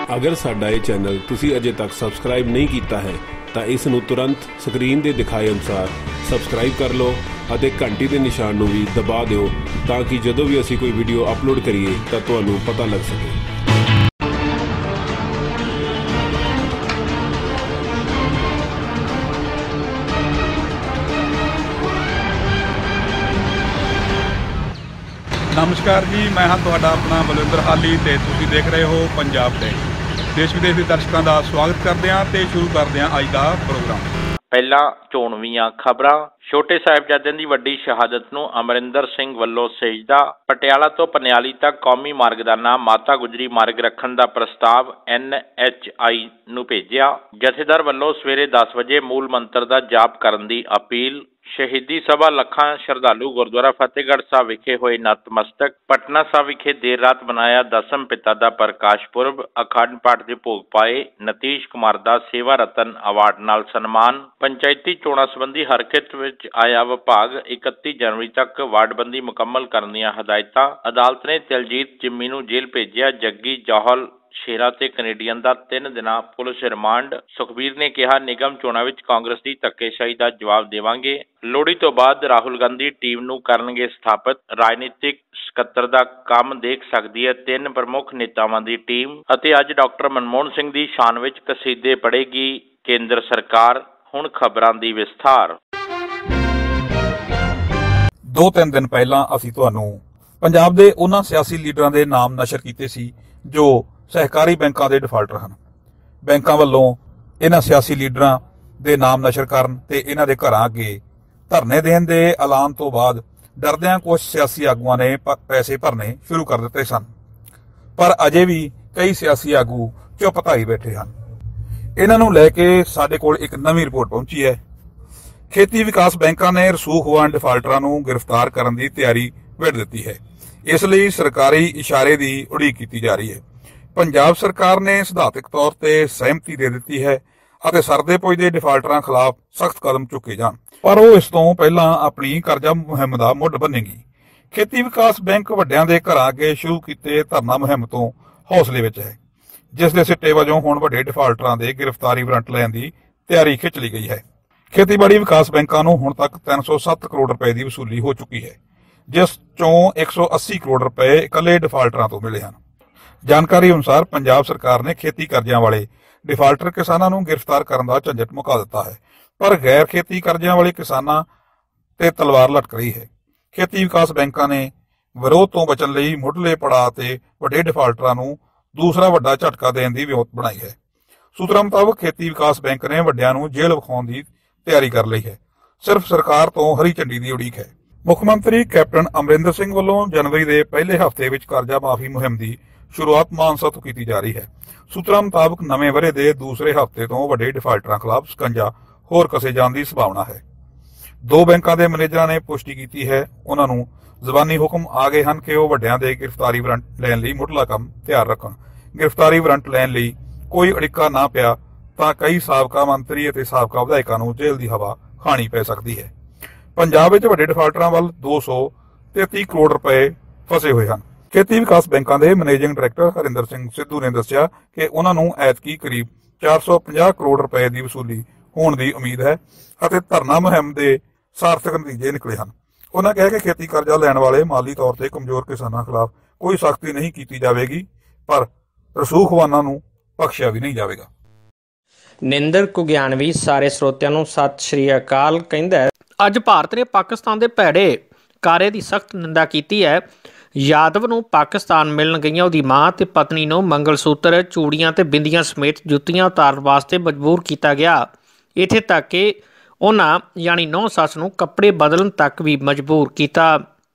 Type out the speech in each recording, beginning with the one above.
अगर साडा ये चैनल तुसी अजे तक सबसक्राइब नहीं किया है तो इस नूं तुरंत स्क्रीन दे दिखाए अनुसार सबसक्राइब कर लो और घंटी के निशान नूं भी दबा दिओ ताकि जदों भी असी कोई वीडियो अपलोड करिए तो तुहानूं पता लग सके। नमस्कार जी, मैं हाँ तुहाडा अपना बलविंदर हाली ते तुसीं देख रहे हो पंजाब डे। देश विदेश के दर्शकों का स्वागत करते हैं ते शुरू करते हैं अज का प्रोग्राम। पहला चोणवीआं खबरां। छोटे साहिबजादे की वड्डी शहादत नूं अमरिंदर सिंह वल्लों सजदा। पटियाला तो पनियाली तक कौमी मार्ग का नाम माता गुजरी मार्ग रखने का प्रस्ताव NHI नूं भेजिया। जथेदार वल्लों सवेरे 10 बजे मूल मंत्र का जाप करन दी अपील। शहीदी सभा लखां श्रद्धालु गुरुद्वारा फतेहगढ़ साहब विखे होए नतमस्तक। पटना साहब विखे देर रात मनाया दसम पिता का प्रकाश पुरब। अखंड पाठ के भोग पाए। नीतीश कुमार का सेवा रतन अवार्ड नाल सन्मान। पंचायती चोणां संबंधी हर खित्ते विच आया विभाग। 31 जनवरी तक वार्डबंदी मुकम्मल करन दीआं हदायतां। अदालत ने दिलजीत जिम्मी नूं जेल भेजिया। जग्गी जौहल शेरा ते कनेडियन का 3 दिन पुलिस रिमांड। सुखबीर ने कहा निगम चोणां विच कांग्रेस की धक्केशाही का जवाब देवांगे। लोहड़ी तो बाद राहुल गांधी टीम नूं करनगे स्थापित। राजनीतिक सकत्तर का काम देख सकती है 3 प्रमुख नेतावां की टीम। अते अज डॉक्टर मनमोहन सिंह की शान विच कसीदे पढ़ेगी केंद्र सरकार। हुण खबरां दी विस्तार। 2-3 दिन पहला असीं तुहानूं पंजाब दे उन्हां सियासी लीडरां दे नाम नशर कीते सी जो सहकारी बैंकों के डिफाल्टर हैं। बैंकों वालों इन्हां सियासी लीडरां दे नाम नशर करन ते इन्हां दे घरां अगे धरने देण दे ऐलान तो बाद डरदिआं कुछ सियासी आगूआं ने पैसे भरने शुरू कर दिते सन, पर अजे भी कई सियासी आगू चुप धाई बैठे हैं। इन्हां नूं लैके साडे कोल एक नवीं रिपोर्ट पहुंची है। खेती विकास बैंकों ने रसूखवान डिफाल्टरां नूं गिरफ्तार करने की तैयारी विढ़ दी है। इसलिए सरकारी इशारे की उड़ीक की जा रही है। पंजाब सरकार ने सिद्धांतक तौर पर सहमति दे दी है और सरदे पुजदे डिफाल्टरां खिलाफ सख्त कदम चुके जान, पर वो इस तो पहला अपनी करजा मुहिम का मुढ़ बनेगी। खेती विकास बैंक वड्डियां दे घरां अगे शुरू कीते धरना मुहिम तो हौसले विच है, जिस दे सिट्टे वजों हुण वड्डे डिफाल्टरां दे गिरफ्तारी वारंट लैण दी तैयारी खिच ली गई है। खेतीबाड़ी विकास बैंकों नूं हुण तक 307 करोड़ रुपए की वसूली हो चुकी है, जिस चों 180 करोड़ रुपए इकल्ले डिफाल्टरां तो मिले हैं। जानकारी अनुसार पंजाब सरकार ने खेती कर्जियां वाले डिफाल्टर किसानां नूं गिरफ्तार करने का झंझट मुका दिता है, पर गैर खेती कर्जियां वाले किसानां ते तलवार लटक रही है। खेती विकास बैंकों ने विरोध तो बचन लई मुढ़ले पड़ाअ ते वड्डे डिफाल्टरां नूं दूसरा वड्डा झटका देण दी विਉਂਤ बनाई है। सूत्रों मुताबक खेती विकास बैंक ने वड्डियां नूं जेल विखाउण दी तैयारी कर ली है। सिर्फ सरकार तो हरी झंडी की उड़ीक है। मुख मंत्री कैप्टन अमरिंदर सिंह वालों जनवरी के पहले हफ्ते विच कर्जा माफी मुहिम की शुरुआत मानसा तो की जा रही है। सूत्रों मुताबक नवे वरे के दूसरे हफ्ते तो वड्डे डिफाल्टरां खिलाफ शिकंजा होर कसे जाने की संभावना है। 2 बैंकों के मैनेजर ने पुष्टि की है। उन्होंने जबानी हुक्म आ गए हैं कि वह वड्डियां दे गिरफ्तारी वारंट लैण लई मुढ़ला काम तैयार रखण। गिरफ्तारी वारंट लैण लई कोई अड़िक्का ना पिया तां कई साबका मंत्री और साबका विधायकों नूं जेल की हवा खानी पै सकती है। पंजाब विच वड्डे डिफाल्टरां वल 233 करोड़ रुपए फसे हुए हैं। खेती विकास बैंकों के मैनेजिंग डायरैक्टर हरिंदर सिंह सिद्धू ने दस्सिया कि उन्होंने ऐतकी करीब 450 करोड़ रुपए की वसूली होने की उम्मीद है और धरना मुहिम के सार्थक नतीजे निकले हैं। उन्होंने कहा कि खेती कर्जा लैण वाले माली तौर पर कमजोर किसानों खिलाफ कोई सख्ती नहीं की जाएगी, पर रसूखवानां नूं बख्शिया भी नहीं जाएगा। निंदर कुगियानवी सारे ਸਰੋਤਿਆਂ ਨੂੰ ਸਤਿ ਸ਼੍ਰੀ ਅਕਾਲ ਕਹਿੰਦਾ ਹੈ। ਅੱਜ ਭਾਰਤ ਨੇ ਪਾਕਿਸਤਾਨ ਦੇ ਭੈੜੇ ਕਾਰੇ ਦੀ ਸਖਤ ਨਿੰਦਾ ਕੀਤੀ ਹੈ। ਯਾਦਵ ਨੂੰ ਪਾਕਿਸਤਾਨ ਮਿਲਣ ਗਈਆਂ ਉਹਦੀ ਮਾਂ ਤੇ ਪਤਨੀ ਨੂੰ ਮੰਗਲ ਸੂਤਰ, ਚੂੜੀਆਂ ਤੇ ਬਿੰਦੀਆਂ ਸਮੇਤ ਜੁੱਤੀਆਂ ਉਤਾਰਨ ਵਾਸਤੇ ਮਜਬੂਰ ਕੀਤਾ ਗਿਆ। ਇੱਥੇ ਤੱਕ ਕਿ ਉਹਨਾਂ ਯਾਨੀ ਨੌਂ ਸੱਸ ਨੂੰ ਕੱਪੜੇ ਬਦਲਣ ਤੱਕ ਵੀ ਮਜਬੂਰ ਕੀਤਾ।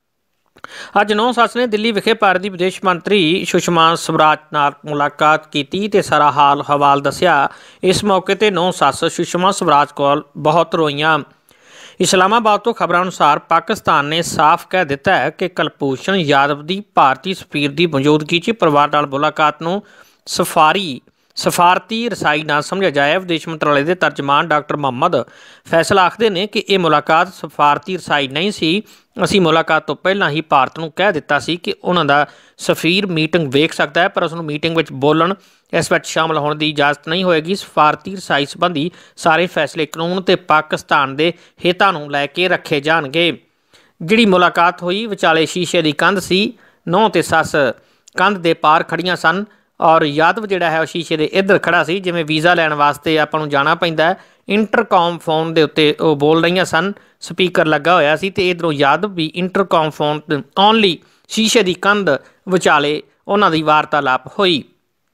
ਅੱਜ ਨੌਂ ਸੱਸ ਨੇ ਦਿੱਲੀ ਵਿਖੇ ਭਾਰਤ ਦੀ ਵਿਦੇਸ਼ ਮੰਤਰੀ ਸੁਸ਼ਮਾ ਸਵਰਾਜ ਨਾਲ ਮੁਲਾਕਾਤ ਕੀਤੀ ਤੇ ਸਾਰਾ ਹਾਲ ਹਵਾਲ ਦੱਸਿਆ। ਇਸ ਮੌਕੇ ਤੇ ਨੌਂ ਸੱਸ ਸੁਸ਼ਮਾ ਸਵਰਾਜ ਕੋਲ ਬਹੁਤ ਰੋਈਆਂ। इस्लामाबाद तो खबर अनुसार पाकिस्तान ने साफ कह दिता है कि कलभूषण यादव की भारतीय सफीर की मौजूदगी च परिवार नाल मुलाकात नूं सफारी ਸਫਾਰਤੀ ਰਸਾਈ ਨਾ ਸਮਝਿਆ ਜਾਏ। ਵਿਦੇਸ਼ ਮੰਤਰਾਲੇ ਦੇ ਤਰਜਮਾਨ ਡਾਕਟਰ ਮੁਹੰਮਦ ਫੈਸਲ ਆਖਦੇ ਨੇ ਕਿ ਇਹ ਮੁਲਾਕਾਤ ਸਫਾਰਤੀ ਰਸਾਈ ਨਹੀਂ ਸੀ। ਅਸੀਂ ਮੁਲਾਕਾਤ ਤੋਂ ਪਹਿਲਾਂ ਹੀ ਭਾਰਤ ਨੂੰ ਕਹਿ ਦਿੱਤਾ ਸੀ ਕਿ ਉਹਨਾਂ ਦਾ ਸਫੀਰ ਮੀਟਿੰਗ ਵੇਖ ਸਕਦਾ ਹੈ, ਪਰ ਉਸ ਨੂੰ ਮੀਟਿੰਗ ਵਿੱਚ ਬੋਲਣ, ਇਸ ਵਿੱਚ ਸ਼ਾਮਲ ਹੋਣ ਦੀ ਇਜਾਜ਼ਤ ਨਹੀਂ ਹੋਏਗੀ। ਸਫਾਰਤੀ ਰਸਾਈ ਸੰਬੰਧੀ ਸਾਰੇ ਫੈਸਲੇ ਕਾਨੂੰਨ ਤੇ ਪਾਕਿਸਤਾਨ ਦੇ ਹਿੱਤਾਂ ਨੂੰ ਲੈ ਕੇ ਰੱਖੇ ਜਾਣਗੇ। ਜਿਹੜੀ ਮੁਲਾਕਾਤ ਹੋਈ ਵਿਚਾਲੇ ਸ਼ੀਸ਼ੇ ਦੀ ਕੰਧ ਸੀ। ਨੂੰਹ ਤੇ ਸੱਸ ਕੰਧ ਦੇ ਪਾਰ ਖੜੀਆਂ ਸਨ ਔਰ ਯਾਦਵ ਜਿਹੜਾ ਹੈ ਉਹ ਸ਼ੀਸ਼ੇ ਦੇ ਇੱਧਰ ਖੜਾ ਸੀ। ਜਿਵੇਂ ਵੀਜ਼ਾ ਲੈਣ ਵਾਸਤੇ ਆਪਾਂ ਨੂੰ ਜਾਣਾ ਪੈਂਦਾ ਹੈ, ਇੰਟਰਕਾਮ ਫੋਨ ਦੇ ਉੱਤੇ ਉਹ ਬੋਲ ਰਹੀਆਂ ਸਨ, ਸਪੀਕਰ ਲੱਗਾ ਹੋਇਆ ਸੀ ਤੇ ਇੱਧਰੋਂ ਯਾਦਵ ਵੀ ਇੰਟਰਕਾਮ ਫੋਨ ਓਨਲੀ ਸ਼ੀਸ਼ੇ ਦੀ ਕੰਧ ਵਿਚਾਲੇ ਉਹਨਾਂ ਦੀ ਵਾਰਤਾਲਾਪ ਹੋਈ।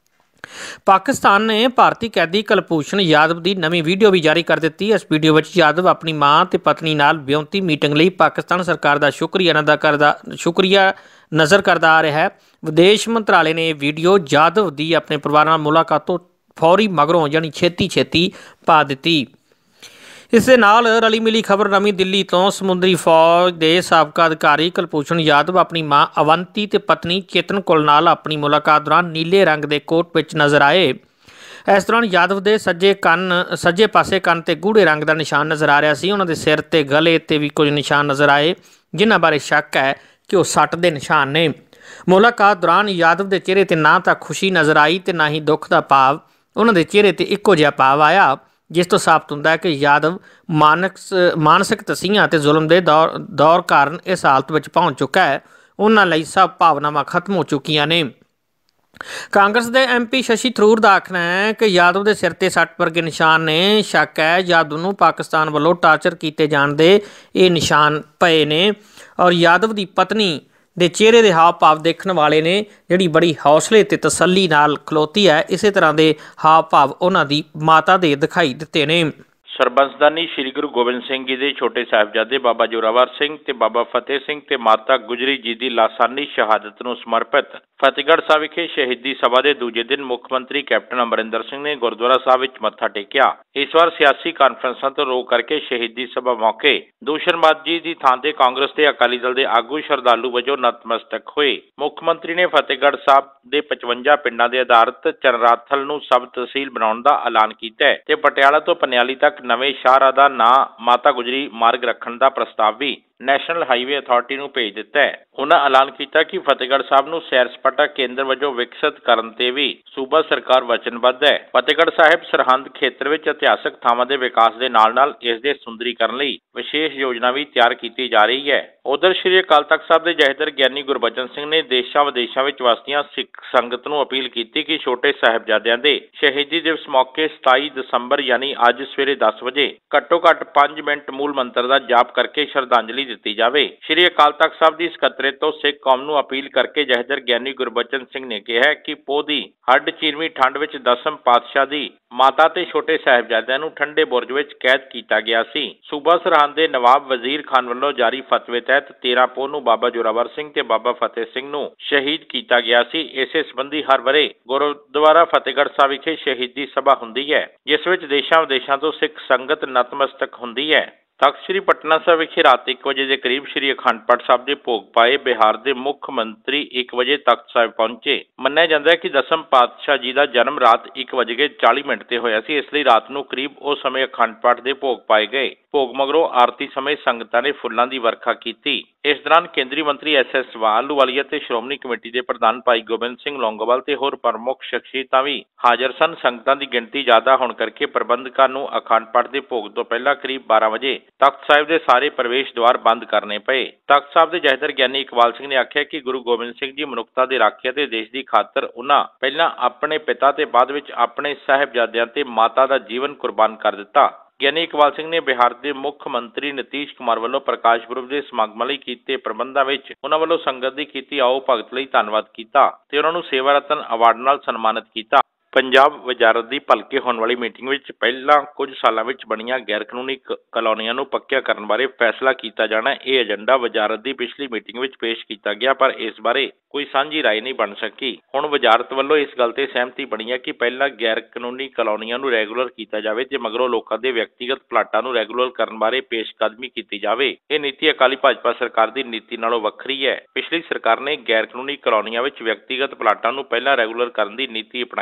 ਪਾਕਿਸਤਾਨ ਨੇ ਭਾਰਤੀ ਕੈਦੀ ਕੁਲਭੂਸ਼ਣ ਯਾਦਵ ਦੀ ਨਵੀਂ ਵੀਡੀਓ ਵੀ ਜਾਰੀ ਕਰ ਦਿੱਤੀ। ਇਸ ਵੀਡੀਓ ਵਿੱਚ ਯਾਦਵ ਆਪਣੀ ਮਾਂ ਤੇ ਪਤਨੀ ਨਾਲ ਵਿਉਂਤੀ ਮੀਟਿੰਗ ਲਈ ਪਾਕਿਸਤਾਨ ਸਰਕਾਰ ਦਾ ਸ਼ੁਕਰੀਆ ਨਜ਼ਰ ਕਰਦਾ ਆ ਰਿਹਾ ਹੈ। ਵਿਦੇਸ਼ ਮੰਤਰਾਲੇ ਨੇ ਇਹ ਵੀਡੀਓ ਯਾਦਵ ਦੀ ਆਪਣੇ ਪਰਿਵਾਰ ਨਾਲ ਮੁਲਾਕਾਤ ਤੋਂ ਫੌਰੀ ਮਗਰੋਂ ਯਾਨੀ ਛੇਤੀ ਪਾ ਦਿੱਤੀ। ਇਸ ਦੇ ਨਾਲ ਰਲੀ ਮਿਲੀ ਖਬਰ ਨਵੀਂ ਦਿੱਲੀ ਤੋਂ ਸਮੁੰਦਰੀ ਫੌਜ ਦੇ ਸਾਬਕਾ ਅਧਿਕਾਰੀ ਕੁਲਭੂਸ਼ਣ ਯਾਦਵ ਆਪਣੀ ਮਾਂ ਅਵੰਤੀ ਤੇ ਪਤਨੀ ਚੇਤਨ ਕੁਲ ਨਾਲ ਆਪਣੀ ਮੁਲਾਕਾਤ ਦੌਰਾਨ ਨੀਲੇ ਰੰਗ ਦੇ ਕੋਟ ਵਿੱਚ ਨਜ਼ਰ ਆਏ। ਇਸ ਦੌਰਾਨ ਯਾਦਵ ਦੇ ਸੱਜੇ ਪਾਸੇ ਕੰਨ ਤੇ ਗੂੜੇ ਰੰਗ ਦਾ ਨਿਸ਼ਾਨ ਨਜ਼ਰ ਆ ਰਿਹਾ ਸੀ। ਉਹਨਾਂ ਦੇ ਸਿਰ ਤੇ ਗਲੇ ਤੇ ਵੀ ਕੁਝ ਨਿਸ਼ਾਨ ਨਜ਼ਰ ਆਏ, ਜਿਨ੍ਹਾਂ ਬਾਰੇ ਸ਼ੱਕ ਹੈ ਕਿ ਉਹ ਸੱਟ ਦੇ ਨਿਸ਼ਾਨ ਨੇ। ਮੁਲਾਕਾਤ ਦੌਰਾਨ ਯਾਦਵ ਦੇ ਚਿਹਰੇ ਤੇ ਨਾ ਤਾਂ ਖੁਸ਼ੀ ਨਜ਼ਰ ਆਈ ਤੇ ਨਾ ਹੀ ਦੁੱਖ ਦਾ ਭਾਵ। ਉਹਨਾਂ ਦੇ ਚਿਹਰੇ ਤੇ ਇੱਕੋ ਜਿਹਾ ਭਾਵ ਆਇਆ, ਜਿਸ ਤੋਂ ਸਾਬਤ ਹੁੰਦਾ ਹੈ ਕਿ ਯਾਦਵ ਮਾਨਸਿਕ ਤਸੀਹਾਂ ਅਤੇ ਜ਼ੁਲਮ ਦੇ ਦੌਰ ਕਾਰਨ ਇਸ ਹਾਲਤ ਵਿੱਚ ਪਹੁੰਚ ਚੁੱਕਾ ਹੈ। ਉਹਨਾਂ ਲਈ ਸਭ ਭਾਵਨਾਵਾਂ ਖਤਮ ਹੋ ਚੁੱਕੀਆਂ ਨੇ। ਕਾਂਗਰਸ ਦੇ MP ਸ਼ਸ਼ੀ ਥਰੂਰ ਦਾ ਆਖਣਾ ਹੈ ਕਿ ਯਾਦਵ ਦੇ ਸਿਰ ਤੇ ਸੱਟ ਵਰਗੇ ਨਿਸ਼ਾਨ ਨੇ। ਸ਼ੱਕ ਹੈ ਯਾਦਵ ਨੂੰ ਪਾਕਿਸਤਾਨ ਵੱਲੋਂ ਟਾਰਚਰ ਕੀਤੇ ਜਾਣ ਦੇ ਇਹ ਨਿਸ਼ਾਨ ਪਏ ਨੇ ਔਰ ਯਾਦਵ ਦੀ ਪਤਨੀ ਦੇ ਚਿਹਰੇ ਦੇ ਹਾਵ ਭਾਵ ਦੇਖਣ ਵਾਲੇ ਨੇ ਜਿਹੜੀ ਬੜੀ ਹੌਸਲੇ ਤੇ ਤਸੱਲੀ ਨਾਲ ਖਲੋਤੀ ਹੈ। ਇਸੇ ਤਰ੍ਹਾਂ ਦੇ ਹਾਵ ਭਾਵ ਉਹਨਾਂ ਦੀ ਮਾਤਾ ਦੇ ਦਿਖਾਈ ਦਿੱਤੇ ਨੇ। ਸਰਬੰਸਦਾਨੀ ਸ੍ਰੀ ਗੁਰੂ ਗੋਬਿੰਦ ਸਿੰਘ ਜੀ ਦੇ ਛੋਟੇ ਸਾਹਿਬਜ਼ਾਦੇ ਬਾਬਾ ਜ਼ੋਰਾਵਰ ਸਿੰਘ ਤੇ ਬਾਬਾ ਫਤਿਹ ਸਿੰਘ ਤੇ ਮਾਤਾ ਗੁਜਰੀ ਜੀ ਦੀ ਲਾਸਾਨੀ ਸ਼ਹਾਦਤ ਨੂੰ ਸਮਰਪਿਤ ਫਤਿਹਗੜ੍ਹ ਸਾਹਿਬ ਵਿਖੇ ਸ਼ਹੀਦੀ ਸਭਾ ਦੇ ਦੂਜੇ ਦਿਨ ਮੁੱਖ ਮੰਤਰੀ ਕੈਪਟਨ ਅਮਰਿੰਦਰ ਸਿੰਘ ਨੇ ਗੁਰਦੁਆਰਾ ਸਾਹਿਬ ਵਿੱਚ ਮੱਥਾ ਟੇਕਿਆ। ਇਸ ਵਾਰ ਸਿਆਸੀ ਕਾਨਫਰੰਸਾਂ ਤੋਂ ਰੋਕ ਕਰਕੇ ਸ਼ਹੀਦੀ ਸਭਾ ਮੌਕੇ ਦੂਸ਼ਣਬਾਜ਼ੀ ਜੀ ਦੀ ਥਾਂ ਤੇ ਕਾਂਗਰਸ ਤੇ ਅਕਾਲੀ ਦਲ ਦੇ ਆਗੂ ਸ਼ਰਧਾਲੂ ਵਜੋਂ ਨਤਮਸਤਕ ਹੋਏ। ਮੁੱਖ ਮੰਤਰੀ ਨੇ ਫਤਿਹਗੜ੍ਹ ਸਾਹਿਬ ਦੇ 55 ਪਿੰਡਾਂ ਦੇ ਆਧਾਰਿਤ ਚਰਨਾਥਲ ਨੂੰ ਸਬ ਤਹਿਸੀਲ ਬਣਾਉਣ ਦਾ ਐਲਾਨ ਕੀਤਾ ਤੇ ਪਟਿਆਲਾ ਤੋਂ ਪਨਿਆਲੀ ਤੱਕ ਨਵੇਂ ਸ਼ਾਹਰਾਹ ਦਾ ਨਾਂ ਮਾਤਾ ਗੁਜਰੀ ਮਾਰਗ ਰੱਖਣ ਦਾ ਪ੍ਰਸਤਾਵ ਵੀ ਨੈਸ਼ਨਲ ਹਾਈਵੇ ਅਥਾਰਟੀ ਨੂੰ ਭੇਜ ਦਿੱਤਾ ਹੈ। ਉਹਨਾਂ ਐਲਾਨ ਕੀਤਾ ਕਿ ਫਤਿਹਗੜ੍ਹ ਸਾਹਿਬ ਨੂੰ ਸੈਰ ਸਪਾਟਾ ਕੇਂਦਰ ਵਜੋਂ ਵਿਕਸਿਤ ਕਰਨ ਤੇ ਵੀ ਸੂਬਾ ਸਰਕਾਰ ਵਚਨਬੱਧ ਹੈ। ਫਤਿਹਗੜ੍ਹ ਸਾਹਿਬ ਸਰਹੰਦ ਖੇਤਰ ਵਿੱਚ ਇਤਿਹਾਸਕ ਥਾਵਾਂ ਦੇ ਵਿਕਾਸ ਦੇ ਨਾਲ ਇਸ ਦੇ ਸੁੰਦਰੀਕਰਨ ਲਈ ਵਿਸ਼ੇਸ਼ ਯੋਜਨਾ ਵੀ ਤਿਆਰ ਕੀਤੀ ਜਾ ਰਹੀ ਹੈ। ਉਧਰ ਸ਼੍ਰੀ ਅਕਾਲ ਤਖਤ ਸਾਹਿਬ ਦੇ ਜਥੇਦਾਰ ਗਿਆਨੀ ਗੁਰਬਚਨ ਸਿੰਘ ਨੇ ਦੇਸ਼ਾਂ ਵਿਦੇਸ਼ਾਂ ਵਿੱਚ ਵਸਦੀਆਂ ਸਿੱਖ ਸੰਗਤ ਨੂੰ ਅਪੀਲ ਕੀਤੀ ਕਿ ਛੋਟੇ ਸਾਹਿਬਜ਼ਾਦਿਆਂ ਦੇ ਸ਼ਹੀਦੀ ਦਿਵਸ ਮੌਕੇ 27 ਦਸੰਬਰ ਯਾਨੀ ਅੱਜ ਸਵੇਰੇ 10 ਵਜੇ ਘੱਟੋ-ਘੱਟ 5 ਮਿੰਟ ਮੂਲ ਮੰਤਰ ਦਾ ਜਾਪ ਕਰਕੇ ਸ਼ਰਧਾਂਜਲੀ ਦਿੱਤੀ ਜਾਵੇ। ਸ਼੍ਰੀ ਅਕਾਲ ਤਖਤ ਸਾਹਿਬ ਦੀ ਸਕੱਤਰੇਤ ਤੋਂ ਸਿੱਖ ਕੌਮ ਨੂੰ ਅਪੀਲ ਕਰਕੇ ਜਥੇਦਾਰ ਗਿਆਨੀ ਗੁਰਬਚਨ ਸਿੰਘ ਨੇ ਕਿਹਾ ਕਿ ਪੋਹ ਦੀ ਹੱਡ ਚੀਰਵੀਂ ਠੰਡ ਵਿੱਚ ਦਸਮ ਪਾਤਸ਼ਾਹ ਦੀ ਮਾਤਾ ਤੇ ਛੋਟੇ ਸਾਹਿਬਜ਼ਾਦਿਆਂ ਨੂੰ ਠੰਡੇ ਬੁਰਜ ਵਿੱਚ ਕੈਦ ਕੀਤਾ ਗਿਆ ਸੀ। ਸੂਬਾ ਸਰਹੰਦ ਦੇ ਨਵਾਬ ਵਜ਼ੀਰ ਖਾਨ ਵੱਲੋਂ ਜਾਰੀ ਫਤਵੇ ਤਹਿਤ 13 ਪੋਹ ਨੂੰ ਬਾਬਾ ਜ਼ੋਰਾਵਰ ਸਿੰਘ ਤੇ ਬਾਬਾ ਫਤਿਹ ਸਿੰਘ ਨੂੰ ਸ਼ਹੀਦ ਕੀਤਾ ਗਿਆ ਸੀ। ਇਸੇ ਸੰਬੰਧੀ ਹਰ ਵਰੇ ਗੁਰਦੁਆਰਾ ਫਤਿਹਗੜ੍ਹ ਸਾਹਿਬ ਵਿਖੇ ਸ਼ਹੀਦੀ ਸਭਾ ਹੁੰਦੀ ਹੈ, ਜਿਸ ਵਿੱਚ ਦੇਸ਼ਾਂ ਵਿਦੇਸ਼ਾਂ ਤੋਂ ਸਿੱਖ ਸੰਗਤ ਨਤਮਸਤਕ ਹੁੰਦੀ ਹੈ। ਤਖ਼ਤ ਸ੍ਰੀ ਪਟਨਾ ਸਾਹਿਬ ਵਿਖੇ ਰਾਤ 1 ਵਜੇ ਦੇ ਕਰੀਬ ਸ੍ਰੀ ਅਖੰਡ ਪਾਠ ਸਾਹਿਬ ਦੇ ਭੋਗ ਪਾਏ। ਬਿਹਾਰ ਦੇ ਮੁੱਖ ਮੰਤਰੀ 1 ਵਜੇ ਤਖ਼ਤ ਸਾਹਿਬ ਪਹੁੰਚੇ। ਮੰਨਿਆ ਜਾਂਦਾ ਹੈ ਕਿ ਦਸਮ ਪਾਤਸ਼ਾਹ ਜੀ ਦਾ ਜਨਮ ਰਾਤ 1:40 ਤੇ ਹੋਇਆ ਸੀ, ਇਸ ਲਈ ਰਾਤ ਨੂੰ ਕਰੀਬ ਉਸ ਸਮੇਂ ਅਖੰਡ ਪਾਠ ਦੇ ਭੋਗ ਪਾਏ ਗਏ। ਭੋਗ ਮਗਰੋਂ ਆਰਤੀ ਸਮੇਂ ਸੰਗਤਾਂ ਨੇ ਫੁੱਲਾਂ ਦੀ ਵਰਖਾ ਕੀਤੀ। ਇਸ ਦੌਰਾਨ ਕੇਂਦਰੀ ਮੰਤਰੀ SS ਆਹਲੂਵਾਲੀਆ ਤੇ ਸ਼੍ਰੋਮਣੀ ਕਮੇਟੀ ਦੇ ਪ੍ਰਧਾਨ ਭਾਈ ਗੋਬਿੰਦ ਸਿੰਘ ਲੌਂਗੋਵਾਲ ਤੇ ਹੋਰ ਪ੍ਰਮੁੱਖ ਸ਼ਖਸੀਅਤਾਂ ਵੀ ਹਾਜ਼ਰ ਸਨ। ਸੰਗਤਾਂ ਦੀ ਗਿਣਤੀ ਜ਼ਿਆਦਾ ਹੋਣ ਕਰਕੇ ਪ੍ਰਬੰਧਕਾਂ ਨੂੰ ਅਖੰਡ ਪਾਠ ਦੇ ਭੋਗ ਤੋਂ ਪਹਿਲਾਂ ਕਰੀਬ 12 ਵਜੇ ਤਖ਼ਤ ਸਾਹਿਬ ਦੇ ਸਾਰੇ ਪ੍ਰਵੇਸ਼ ਦੁਆਰ ਬੰਦ ਕਰਨੇ ਪਏ। ਤਖ਼ਤ ਸਾਹਿਬ ਦੇ ਜਥੇਦਾਰ ਗਿਆਨੀ ਇਕਬਾਲ ਸਿੰਘ ਨੇ ਆਖਿਆ ਕਿ ਗੁਰੂ ਗੋਬਿੰਦ ਸਿੰਘ ਜੀ ਮਨੁੱਖਤਾ ਦੇ ਰਾਖੇ ਤੇ ਦੇਸ਼ ਦੀ ਖਾਤਰ ਉਹਨਾਂ ਪਹਿਲਾਂ ਆਪਣੇ ਪਿਤਾ ਤੇ ਬਾਅਦ ਵਿੱਚ ਆਪਣੇ ਸਾਹਿਬਜ਼ਾਦਿਆਂ ਤੇ ਮਾਤਾ ਦਾ ਜੀਵਨ ਕੁਰਬਾਨ ਕਰ ਦਿੱਤਾ। ਗਿਆਨੀ ਇਕਬਾਲ ਸਿੰਘ ਨੇ ਬਿਹਾਰ ਦੇ ਮੁੱਖ ਮੰਤਰੀ ਨਿਤੀਸ਼ ਕੁਮਾਰ ਵੱਲੋਂ ਪ੍ਰਕਾਸ਼ ਪੁਰਬ ਦੇ ਸਮਾਗਮਾਂ ਲਈ ਕੀਤੇ ਪ੍ਰਬੰਧਾਂ ਵਿੱਚ ਉਹਨਾਂ ਵੱਲੋਂ ਸੰਗਤ ਦੀ ਕੀਤੀ ਆਓ ਭਗਤ ਲਈ ਧੰਨਵਾਦ ਕੀਤਾ ਤੇ ਉਹਨਾਂ ਨੂੰ ਸੇਵਾ ਰਤਨ ਅਵਾਰਡ ਨਾਲ ਸਨਮਾਨਿਤ ਕੀਤਾ। ਪੰਜਾਬ ਵਜ਼ਾਰਤ ਦੀ ਭਲਕੇ ਹੋਣ ਵਾਲੀ ਮੀਟਿੰਗ ਵਿੱਚ ਪਹਿਲਾਂ ਕੁਝ ਸਾਲਾਂ ਵਿੱਚ ਬਣੀਆਂ ਗੈਰ ਕਾਨੂੰਨੀ ਕਲੋਨੀਆਂ ਨੂੰ ਪੱਕਿਆ ਕਰਨ ਬਾਰੇ ਫੈਸਲਾ ਕੀਤਾ ਜਾਣਾ। ਇਹ ਏਜੰਡਾ ਵਜ਼ਾਰਤ ਦੀ ਪਿਛਲੀ ਮੀਟਿੰਗ ਵਿੱਚ ਪੇਸ਼ ਕੀਤਾ ਗਿਆ, ਪਰ ਇਸ ਬਾਰੇ ਕੋਈ ਸਾਂਝੀ ਰਾਏ ਨਹੀਂ ਬਣ ਸਕੀ। ਹੁਣ ਵਜ਼ਾਰਤ ਵੱਲੋਂ ਇਸ ਗੱਲ ਤੇ ਸਹਿਮਤੀ ਬਣੀ ਹੈ ਕਿ ਪਹਿਲਾਂ ਗੈਰ ਕਾਨੂੰਨੀ ਕਲੋਨੀਆਂ ਨੂੰ ਰੈਗੂਲਰ ਕੀਤਾ ਜਾਵੇ ਤੇ ਮਗਰੋਂ ਲੋਕਾਂ ਦੇ ਵਿਅਕਤੀਗਤ ਪਲਾਟਾਂ ਨੂੰ ਰੈਗੂਲਰ ਕਰਨ ਬਾਰੇ ਪੇਸ਼ਕਦਮੀ ਕੀਤੀ ਜਾਵੇ। ਇਹ ਨੀਤੀ ਅਕਾਲੀ ਭਾਜਪਾ ਸਰਕਾਰ ਦੀ ਨੀਤੀ ਨਾਲੋਂ ਵੱਖਰੀ ਹੈ। ਪਿਛਲੀ ਸਰਕਾਰ ਨੇ ਗੈਰ ਕਾਨੂੰਨੀ ਕਲੋਨੀਆਂ ਵਿੱਚ ਵਿਅਕਤੀਗਤ ਪਲਾਟਾਂ ਨੂੰ ਪਹਿਲਾਂ ਰੈਗੂਲਰ ਕਰਨ ਦੀ ਨੀਤੀ ਅਪਣਾਈ ਸੀ।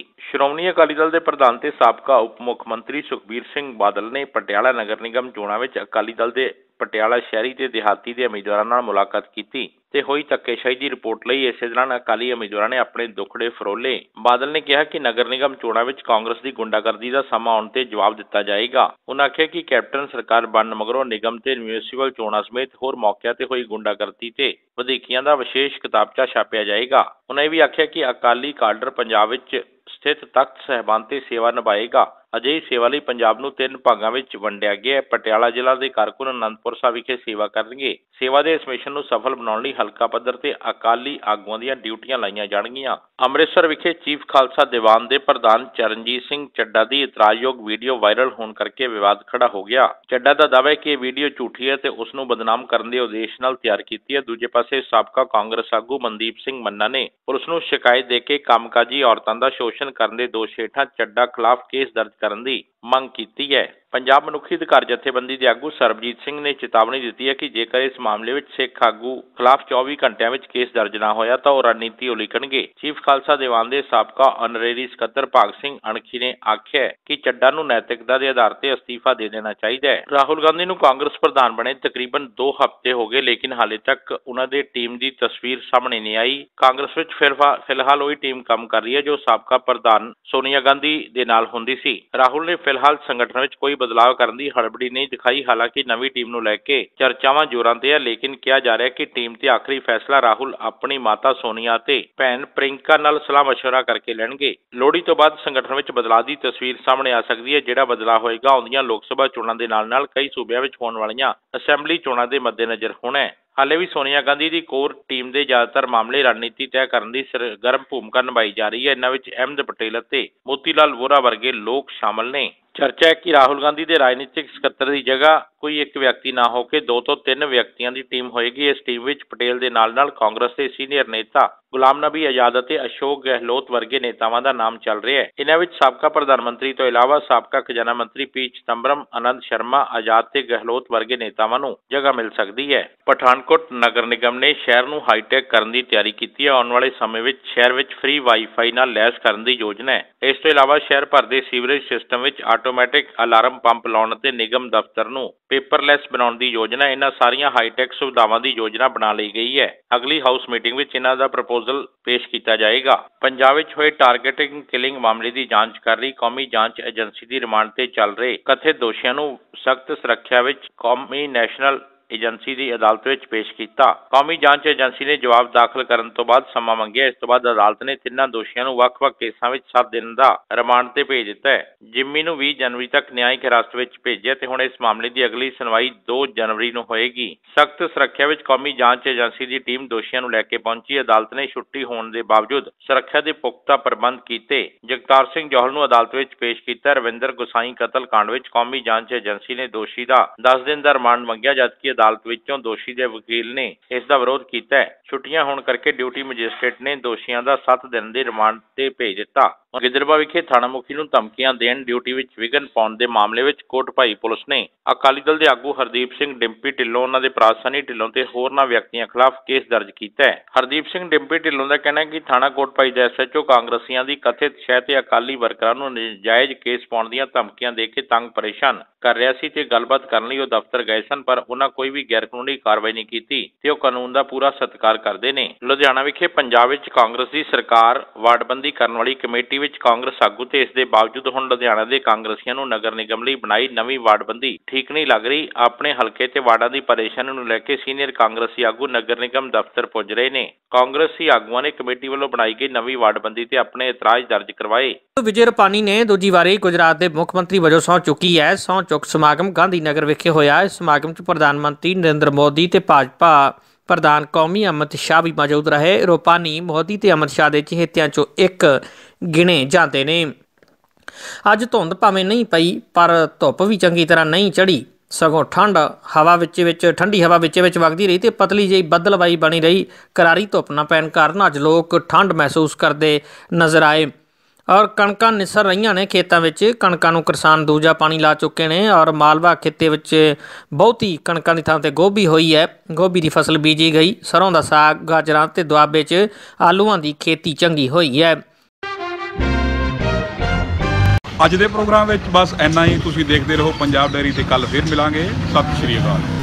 ਸ਼੍ਰੋਮਣੀ ਅਕਾਲੀ ਦਲ ਦੇ ਪ੍ਰਧਾਨ ਤੇ ਸਾਬਕਾ ਉਪ ਮੁੱਖ ਮੰਤਰੀ ਸੁਖਬੀਰ ਸਿੰਘ ਬਾਦਲ ਨੇ ਪਟਿਆਲਾ ਨਗਰ ਨਿਗਮ ਚੋਣਾਂ ਵਿੱਚ ਅਕਾਲੀ ਦਲ ਦੇ ਪਟਿਆਲਾ ਸ਼ਹਿਰੀ ਤੇ ਦਿਹਾਤੀ ਦੇ ਉਮੀਦਵਾਰਾਂ ਨਾਲ ਮੁਲਾਕਾਤ ਕੀਤੀ ਤੇ ਹੋਈ ਧੱਕੇਸ਼ਾਹੀ ਦੀ ਰਿਪੋਰਟ ਲਈ। ਇਸੇ ਦੌਰਾਨ ਅਕਾਲੀ ਉਮੀਦਵਾਰਾਂ ਨੇ ਆਪਣੇ ਦੁੱਖੜੇ ਫਰੋਲੇ। ਬਾਦਲ ਨੇ ਕਿਹਾ ਕਿ ਨਗਰ ਨਿਗਮ ਚੋਣਾਂ ਵਿੱਚ ਕਾਂਗਰਸ ਦੀ ਗੁੰਡਾਗਰਦੀ ਦਾ ਸਮਾਂ ਆਉਣ ਤੇ ਜਵਾਬ ਦਿੱਤਾ ਜਾਏਗਾ। ਉਨ੍ਹਾਂ ਆਖਿਆ ਕਿ ਕੈਪਟਨ ਸਰਕਾਰ ਬਣਨ ਮਗਰੋਂ ਨਿਗਮ ਤੇ ਮਿਊਨਿਸਪਲ ਚੋਣਾਂ ਸਮੇਤ ਹੋਰ ਮੌਕਿਆਂ ਤੇ ਹੋਈ ਗੁੰਡਾਗਰਦੀ ਤੇ ਵਧੀਕੀਆਂ ਦਾ ਵਿਸ਼ੇਸ਼ ਕਿਤਾਬਚਾ ਛਾਪਿਆ ਜਾਏਗਾ। ਉਨ੍ਹਾਂ ਇਹ ਵੀ ਆਖਿਆ ਕਿ ਅਕਾਲੀ ਕਾਡਰ ਪੰਜਾਬ ਵਿੱਚ ਸਥਿਤ ਤਖਤ ਸਾਹਿਬਾਨ ਤੇ ਸੇਵਾ ਨਿਭਾਏਗਾ। ਅਜਿਹੀ ਸੇਵਾ ਲਈ ਪੰਜਾਬ ਨੂੰ 3 ਭਾਗਾਂ ਵਿੱਚ ਵੰਡਿਆ ਗਿਆ। ਪਟਿਆਲਾ ਜ਼ਿਲ੍ਹਾ ਦੇ ਕਾਰਕੁਨ ਅਨੰਦਪੁਰ ਸਾਹਿਬ ਵਿਖੇ ਸੇਵਾ ਕਰਨਗੇ। ਸੇਵਾ ਦੇ ਇਸ ਮਿਸ਼ਨ ਨੂੰ ਸਫਲ ਬਣਾਉਣ ਲਈ ਹਲਕਾ ਪੱਧਰ ਤੇ ਅਕਾਲੀ ਆਗੂਆਂ ਦੀਆਂ ਡਿਊਟੀਆਂ ਲਾਈਆਂ ਜਾਣਗੀਆਂ। ਅੰਮ੍ਰਿਤਸਰ ਵਿਖੇ ਚੀਫ ਖਾਲਸਾ ਦੀਵਾਨ ਦੇ ਪ੍ਰਧਾਨ ਚਰਨਜੀਤ ਸਿੰਘ ਚੱਡਾ ਦੀ ਇਤਰਾਜ਼ਯੋਗ ਵੀਡੀਓ ਵਾਇਰਲ ਹੋਣ ਕਰਕੇ ਵਿਵਾਦ ਖੜਾ ਹੋ ਗਿਆ। ਚੱਡਾ ਦਾ ਦਾਅਵਾ ਹੈ ਕਿ ਇਹ ਵੀਡੀਓ ਝੂਠੀ ਹੈ ਤੇ ਉਸ ਨੂੰ ਬਦਨਾਮ ਕਰਨ ਦੇ ਉਦੇਸ਼ ਨਾਲ ਤਿਆਰ ਕੀਤੀ ਹੈ। ਦੂਜੇ ਪਾਸੇ ਸਾਬਕਾ ਕਾਂਗਰਸ ਆਗੂ ਮਨਦੀਪ ਸਿੰਘ ਮੰਨਾ ਨੇ ਪੁਲਿਸ ਨੂੰ ਸ਼ਿਕਾਇਤ ਦੇ ਕੇ ਕੰਮਕਾਜੀ ਔਰਤਾਂ ਦਾ ਸ਼ੋਸ਼ਣ ਕਰਨ ਦੇ ਦੋਸ਼ ਹੇਠਾਂ ਚੱਡਾ ਖਿਲਾਫ ਕੇਸ ਦਰਜ ਕਰਨ ਦੀ ਮੰਗ ਕੀਤੀ ਹੈ। ਪੰਜਾਬ ਮਨੁੱਖੀ ਅਧਿਕਾਰ ਜਥੇਬੰਦੀ ਦੇ ਆਗੂ ਸਰਬਜੀਤ ਸਿੰਘ ਨੇ ਚੇਤਾਵਨੀ ਦਿੱਤੀ ਹੈ ਕਿ ਜੇਕਰ ਇਸ ਮਾਮਲੇ ਵਿੱਚ ਸਿੱਖ ਆਗੂ ਖਿਲਾਫ 24 ਘੰਟਿਆਂ ਵਿੱਚ ਕੇਸ ਦਰਜ ਨਾ ਹੋਇਆ ਤਾਂ ਉਹ ਰਣਨੀਤੀ ਉਲੀਕਣਗੇ। ਚੀਫ ਖਾਲਸਾ ਦੀਵਾਨ ਦੇ ਸਾਬਕਾ ਆਨਰੇਰੀ ਸਕੱਤਰ ਭਾਗ ਸਿੰਘ ਅਣਖੀ ਨੇ ਆਖਿਆ ਕਿ ਚੱਡਾ ਨੂੰ ਨੈਤਿਕਤਾ ਦੇ ਆਧਾਰ ਤੇ ਅਸਤੀਫਾ ਦੇ ਦੇਣਾ ਚਾਹੀਦਾ ਹੈ। ਰਾਹੁਲ ਗਾਂਧੀ ਨੂੰ ਕਾਂਗਰਸ ਪ੍ਰਧਾਨ ਬਣੇ ਤਕਰੀਬਨ 2 ਹਫ਼ਤੇ ਹੋ ਗਏ, ਲੇਕਿਨ ਹਾਲੇ ਤੱਕ ਉਹਨਾਂ ਦੇ ਟੀਮ ਦੀ ਤਸਵੀਰ ਸਾਹਮਣੇ ਨਹੀਂ ਆਈ। ਕਾਂਗਰਸ ਵਿੱਚ ਫਿਲਹਾਲ ਉਹੀ ਟੀਮ ਕੰਮ ਕਰ ਰਹੀ ਹੈ ਜੋ ਸਾਬਕਾ ਪ੍ਰਧਾਨ ਸੋਨੀਆ ਗਾਂਧੀ ਦੇ ਨਾਲ ਹੁੰਦੀ ਸੀ। ਰਾਹੁਲ ਨੇ ਫਿਲਹਾਲ ਸੰਗਠਨ ਵਿੱਚ ਕੋਈ ਬਦਲਾਅ ਕਰਨ ਦੀ ਹੜਬੜੀ ਨਹੀਂ ਦਿਖਾਈ। ਹਾਲਾਂਕਿ ਨਵੀਂ ਟੀਮ ਨੂੰ ਲੈ ਕੇ ਚਰਚਾਵਾਂ ਜ਼ੋਰਾਂ ਤੇ ਹੈ, ਲੇਕਿਨ ਕਿਹਾ ਜਾ ਰਿਹਾ ਹੈ ਕਿ ਟੀਮ ਤੇ ਆਖਰੀ ਫੈਸਲਾ ਰਾਹੁਲ ਆਪਣੀ ਮਾਤਾ ਸੋਨੀਆ ਤੇ ਭੈਣ ਪ੍ਰਿੰਕਾ ਨਾਲ ਸਲਾਹ ਮਸ਼ਵਰਾ ਕਰਕੇ ਲੈਣਗੇ। ਲੋਹੜੀ ਤੋਂ ਬਾਅਦ ਸੰਗਠਨ ਵਿੱਚ ਬਦਲਾਅ ਦੀ ਤਸਵੀਰ ਸਾਹਮਣੇ ਆ ਸਕਦੀ ਹੈ। ਜਿਹੜਾ ਬਦਲਾਅ ਹੋਏਗਾ ਆਉਂਦੀਆਂ ਲੋਕ ਸਭਾ ਚੋਣਾਂ ਦੇ ਨਾਲ-ਨਾਲ ਕਈ ਸੂਬਿਆਂ ਵਿੱਚ ਹੋਣ ਵਾਲੀਆਂ ਅਸੈਂਬਲੀ ਚੋਣਾਂ ਦੇ ਮੱਦੇਨਜ਼ਰ ਹੋਣਾ ਹੈ। ਹਾਲੇ ਵੀ ਸੋਨੀਆ ਗਾਂਧੀ ਦੀ ਕੋਰ ਟੀਮ ਦੇ ਜ਼ਿਆਦਾਤਰ ਮਾਮਲੇ ਰਣਨੀਤੀ ਤੈਅ ਕਰਨ ਦੀ ਸਰਗਰਮ ਭੂਮਿਕਾ ਨਿਭਾਈ ਜਾ ਰਹੀ ਹੈ। ਇਹਨਾਂ ਵਿੱਚ ਅਹਿਮਦ ਪਟੇਲ ਅਤੇ ਮੋਤੀਲਾਲ ਵੋਰਾ ਵਰਗੇ ਲੋਕ ਸ਼ਾਮਲ ਨੇ। ਚਰਚਾ ਹੈ ਕਿ ਰਾਹੁਲ ਗਾਂਧੀ ਦੇ ਰਾਜਨੀਤਿਕ ਸਕੱਤਰ ਦੀ ਜਗ੍ਹਾ ਕੋਈ ਇੱਕ ਵਿਅਕਤੀ ਨਾ ਹੋ ਕੇ 2 ਤੋਂ 3 ਵਿਅਕਤੀਆਂ ਦੀ ਟੀਮ ਹੋਏਗੀ। ਇਸ ਟੀਮ ਵਿੱਚ ਪਟੇਲ ਦੇ ਨਾਲ-ਨਾਲ ਕਾਂਗਰਸ ਦੇ ਸੀਨੀਅਰ ਨੇਤਾ ਗੁਲਾਮ ਨਬੀ ਆਜ਼ਾਦ ਅਤੇ ਅਸ਼ੋਕ ਗਹਿਲੋਤ ਵਰਗੇ ਨੇਤਾਵਾਂ ਦਾ ਨਾਮ ਚੱਲ ਰਿਹਾ ਹੈ। ਇਹਨਾਂ ਵਿੱਚ ਸਾਬਕਾ ਪ੍ਰਧਾਨ ਮੰਤਰੀ ਤੋਂ ਇਲਾਵਾ ਸਾਬਕਾ ਖਜ਼ਾਨਾ ਮੰਤਰੀ ਪੀ ਚਿਦੰਬਰਮ, ਆਨੰਦ ਸ਼ਰਮਾ, ਆਜ਼ਾਦ ਤੇ ਗਹਿਲੋਤ ਵਰਗੇ ਨੇਤਾਵਾਂ ਨੂੰ ਜਗ੍ਹਾ ਮਿਲ ਸਕਦੀ ਹੈ। ਪਠਾਨਕੋਟ ਨਗਰ ਨਿਗਮ ਨੇ ਸ਼ਹਿਰ ਨੂੰ ਹਾਈਟੈਕ ਕਰਨ ਦੀ ਤਿਆਰੀ ਕੀਤੀ ਹੈ। ਆਉਣ ਵਾਲੇ ਸਮੇਂ ਵਿੱਚ ਸ਼ਹਿਰ ਵਿੱਚ ਫ੍ਰੀ ਵਾਈਫਾਈ ਨਾਲ ਲੈਸ ਕਰਨ ਦੀ ਯੋਜਨਾ ਹੈ। ਇਸ ਤੋਂ ਇਲਾਵਾ ਸ਼ਹਿਰ ਭਰ ਦੇ ਸੀਵਰੇਜ ਸਿਸਟਮ ਵਿੱਚ ਆਟੋਮੈਟਿਕ ਅਲਾਰਮ ਪੰਪ ਲਾਉਣ ਅਤੇ ਨਿਗਮ ਦਫ਼ਤਰ ਨੂੰ ਪੇਪਰਲੈਸ ਬਣਾਉਣ ਦੀ ਯੋਜਨਾ। ਇਹਨਾਂ ਸਾਰੀਆਂ ਹਾਈਟੈਕ ਸੁਵਿਧਾਵਾਂ ਦੀ ਯੋਜਨਾ ਬਣਾ ਲਈ ਗਈ ਹੈ। ਅਗਲੀ ਹਾਊਸ ਮੀਟਿੰਗ ਵਿੱਚ ਇਹਨਾਂ ਦਾ ਪ੍ਰਪੋਜ਼ਲ ਪੇਸ਼ ਕੀਤਾ ਜਾਏਗਾ। ਪੰਜਾਬ ਵਿੱਚ ਹੋਏ ਟਾਰਗੇਟਿੰਗ ਕਿਲਿੰਗ ਮਾਮਲੇ ਦੀ ਜਾਂਚ ਕਰ ਰਹੀ ਕੌਮੀ ਜਾਂਚ ਏਜੰਸੀ ਦੀ ਰਿਮਾਂਡ ਤੇ ਚੱਲ ਰਹੇ ਕਥਿਤ ਦੋਸ਼ੀਆਂ ਨੂੰ ਸਖਤ ਸੁਰੱਖਿਆ ਵਿੱਚ ਕੌਮੀ ਨੈਸ਼ਨਲ ਏਜੰਸੀ ਦੀ ਅਦਾਲਤ ਵਿੱਚ ਪੇਸ਼ ਕੀਤਾ। ਕੌਮੀ ਜਾਂਚ ਏਜੰਸੀ ਨੇ ਜਵਾਬ ਦਾਖਲ ਕਰਨ ਤੋਂ ਬਾਅਦ ਸਮਾਂ ਮੰਗਿਆ। ਇਸ ਤੋਂ ਬਾਅਦ ਅਦਾਲਤ ਨੇ ਤਿੰਨਾਂ ਦੋਸ਼ੀਆਂ ਨੂੰ ਵੱਖ-ਵੱਖ ਕੇਸਾਂ ਵਿੱਚ 7 ਦਿਨ ਦਾ ਰਿਮਾਂਡ ਤੇ ਭੇਜ ਦਿੱਤਾ ਹੈ। ਜਿੰਮੀ ਨੂੰ 20 ਜਨਵਰੀ ਤੱਕ ਨਿਆਇਕ ਹਿਰਾਸਤ ਵਿੱਚ ਭੇਜਿਆ ਤੇ ਹੁਣ ਇਸ ਮਾਮਲੇ ਦੀ ਅਗਲੀ ਸੁਣਵਾਈ 2 ਜਨਵਰੀ ਨੂੰ ਹੋਏਗੀ। ਸਖਤ ਸੁਰੱਖਿਆ ਵਿੱਚ ਕੌਮੀ ਜਾਂਚ ਏਜੰਸੀ ਦੀ ਟੀਮ ਦੋਸ਼ੀਆਂ ਨੂੰ ਲੈ ਕੇ ਪਹੁੰਚੀ। ਅਦਾਲਤ ਨੇ ਛੁੱਟੀ ਹੋਣ ਦੇ ਬਾਵਜੂਦ ਸੁਰੱਖਿਆ ਦੇ ਪੁਖਤਾ ਪ੍ਰਬੰਧ ਕੀਤੇ। ਜਗਤਾਰ ਸਿੰਘ ਜੌਹਲ ਨੂੰ ਅਦਾਲਤ ਵਿੱਚ ਪੇਸ਼ ਕੀਤਾ। ਰਵਿੰਦਰ ਗੁਸਾਈ ਕਤਲ ਕਾਂਡ ਵਿੱਚ ਕੌਮੀ ਜਾਂਚ ਏਜੰਸੀ ਨੇ ਦੋਸ਼ੀ ਦਾ 10 ਦਿਨ ਦਾ ਰਿਮਾਂਡ ਮੰਗਿਆ, ਜਦਕਿ ਅਦਾਲਤ ਵਿੱਚੋਂ ਦੋਸ਼ੀ ਦੇ ਵਕੀਲ ਨੇ ਇਸ ਦਾ ਵਿਰੋਧ ਕੀਤਾ ਹੈ। ਛੁੱਟੀਆਂ ਹੋਣ ਕਰਕੇ ਡਿਊਟੀ ਮੈਜਿਸਟ੍ਰੇਟ ਨੇ ਦੋਸ਼ੀਆਂ ਦਾ 7 ਦਿਨ ਦੇ ਰਿਮਾਂਡ ਤੇ ਭੇਜ ਦਿੱਤਾ। ਗਿੱਦੜਬਾਹਾ ਵਿਖੇ ਥਾਣਾ ਮੁਖੀ ਨੂੰ ਧਮਕੀਆਂ ਦੇਣ, ਡਿਊਟੀ ਵਿੱਚ ਵਿਘਨ ਪਾਉਣ ਦੇ ਮਾਮਲੇ ਵਿੱਚ ਕੋਟਭਾਈ ਪੁਲਿਸ ਨੇ ਅਕਾਲੀ ਦਲ ਦੇ ਆਗੂ ਹਰਦੀਪ ਸਿੰਘ ਡਿੰਪੀ ਢਿੱਲੋਂ, ਉਹਨਾਂ ਦੇ ਭਰਾ ਸਨੀ ਢਿੱਲੋਂ ਤੇ ਹੋਰਨਾਂ ਵਿਅਕਤੀਆਂ ਖਿਲਾਫ ਕੇਸ ਦਰਜ ਕੀਤਾ ਹੈ। ਹਰਦੀਪ ਸਿੰਘ ਡਿੰਪੀ ਢਿੱਲੋਂ ਦਾ ਕਹਿਣਾ ਹੈ ਕਿ ਥਾਣਾ ਕੋਟਭਾਈ ਦਾ SHO ਕਾਂਗਰਸੀਆਂ ਦੀ ਕਥਿਤ ਸ਼ਹਿ ਤੇ ਅਕਾਲੀ ਵਰਕਰਾਂ ਨੂੰ ਨਜਾਇਜ਼ ਕੇਸ ਪਾਉਣ ਦੀਆਂ ਧਮਕੀਆਂ ਦੇ ਕੇ ਤੰਗ ਪਰੇਸ਼ਾਨ ਕਰ ਰਿਹਾ ਸੀ ਤੇ ਗੱਲਬਾਤ ਕਰਨ ਲਈ ਉਹ ਦਫ਼ਤਰ ਗਏ ਸਨ, ਪਰ ਉਹਨਾਂ ਕੋਈ ਵੀ ਗੈਰ ਕਾਨੂੰਨੀ ਕਾਰਵਾਈ ਨਹੀਂ ਕੀਤੀ ਤੇ ਉਹ ਕਾਨੂੰਨ ਦਾ ਪੂਰਾ ਸਤਿਕਾਰ ਕਰਦੇ ਨੇ। ਲੁਧਿਆਣਾ ਵਿਖੇ ਪੰਜਾਬ ਵਿੱਚ ਕਾਂਗਰਸ ਦੀ ਸਰਕਾਰ ਵਾਰਡਬੰਦੀ ਕਰਨ ਵਾਲੀ ਕਮੇਟੀ ਵਿੱਚ ਕਾਂਗਰਸ ਆਗੂ ਤੇ ਇਸ ਦੇ ਬਾਵਜੂਦ ਹੁਣ ਲੁਧਿਆਣਾ ਦੇ ਕਾਂਗਰਸੀਆਂ ਨੂੰ ਨਗਰ ਨਿਗਮ ਲਈ ਬਣਾਈ ਨਵੀਂ ਵਾਰਡਬੰਦੀ ਠੀਕ ਨਹੀਂ ਲੱਗ ਰਹੀ। ਆਪਣੇ ਹਲਕੇ ਤੇ ਵਾਰਡਾਂ ਦੀ ਪਰੇਸ਼ਾਨੀ ਨੂੰ ਲੈ ਕੇ ਸੀਨੀਅਰ ਕਾਂਗਰਸੀ ਆਗੂ ਨਗਰ ਨਿਗਮ ਦਫ਼ਤਰ ਪੁੱਜ ਰਹੇ ਨੇ। ਕਾਂਗਰਸੀ ਆਗੂਆਂ ਨੇ ਕਮੇਟੀ ਵੱਲੋਂ ਬਣਾਈ ਗਈ ਨਵੀਂ ਵਾਰਡਬੰਦੀ ਤੇ ਆਪਣੇ ਇਤਰਾਜ਼ ਦਰਜ ਕਰਵਾਏ। ਵਿਜੇ ਰੂਪਾਨੀ ਨੇ ਦੂਜੀ ਵਾਰੀ ਗੁਜਰਾਤ ਦੇ ਮੁੱਖ ਮੰਤਰੀ ਵਜੋਂ ਸਹੁੰ ਚੁੱਕੀ ਹੈ। ਸਹੁੰ ਚੁੱਕ ਸਮਾਗਮ ਗਾਂਧੀ ਨਗਰ ਵਿਖੇ ਹੋਇਆ। ਇਸ ਸਮਾਗਮ 'ਚ ਪ੍ਰਧਾਨ ਮੰਤਰੀ ਨਰਿੰਦਰ ਮੋਦੀ ਤੇ ਭਾਜਪਾ ਪ੍ਰਧਾਨ ਕੌਮੀ ਅਮਿਤ ਸ਼ਾਹ ਵੀ ਮੌਜੂਦ ਰਹੇ। ਰੂਪਾਨੀ ਮੋਦੀ ਤੇ ਅਮਿਤ ਸ਼ਾਹ ਦੇ ਚਹੇਤਿਆਂ 'ਚੋਂ ਇੱਕ ਗਿਣੇ ਜਾਂਦੇ ਨੇ। ਅੱਜ ਧੁੰਦ ਭਾਵੇਂ ਨਹੀਂ ਪਈ, ਪਰ ਧੁੱਪ ਵੀ ਚੰਗੀ ਤਰ੍ਹਾਂ ਨਹੀਂ ਚੜ੍ਹੀ, ਸਗੋਂ ਠੰਡੀ ਹਵਾ ਵਿੱਚ ਵਗਦੀ ਰਹੀ ਤੇ ਪਤਲੀ ਜਿਹੀ ਬੱਦਲਵਾਈ ਬਣੀ ਰਹੀ। ਕਰਾਰੀ ਧੁੱਪ ਨਾ ਪੈਣ ਕਾਰਨ ਅੱਜ ਲੋਕ ਠੰਡ ਮਹਿਸੂਸ ਕਰਦੇ ਨਜ਼ਰ ਆਏ ਔਰ ਕਣਕਾਂ ਨਿਸਰ ਰਹੀਆਂ ਨੇ ਖੇਤਾਂ ਵਿੱਚ। ਕਣਕਾਂ ਨੂੰ ਕਿਸਾਨ ਦੂਜਾ ਪਾਣੀ ਲਾ ਚੁੱਕੇ ਨੇ ਔਰ ਮਾਲਵਾ ਖਿੱਤੇ ਵਿੱਚ ਬਹੁਤੀ ਕਣਕਾਂ ਦੀ ਥਾਂ ਤੇ ਗੋਭੀ ਹੋਈ ਹੈ। ਗੋਭੀ ਦੀ ਫਸਲ ਬੀਜੀ ਗਈ। ਸਰੋਂ ਦਾ ਸਾਗ, ਗਾਜਰਾਂ ਤੇ ਦੁਆਬੇ 'ਚ ਆਲੂਆਂ ਦੀ ਖੇਤੀ ਚੰਗੀ ਹੋਈ ਹੈ। ਅੱਜ ਦੇ ਪ੍ਰੋਗਰਾਮ ਵਿੱਚ ਬਸ ਇੰਨਾ ਹੀ। ਤੁਸੀਂ ਦੇਖਦੇ ਰਹੋ ਪੰਜਾਬ ਡੇਅਰੀ ਤੇ ਕੱਲ੍ਹ ਫਿਰ ਮਿਲਾਂਗੇ। ਸਤਿ ਸ਼੍ਰੀ ਅਕਾਲ।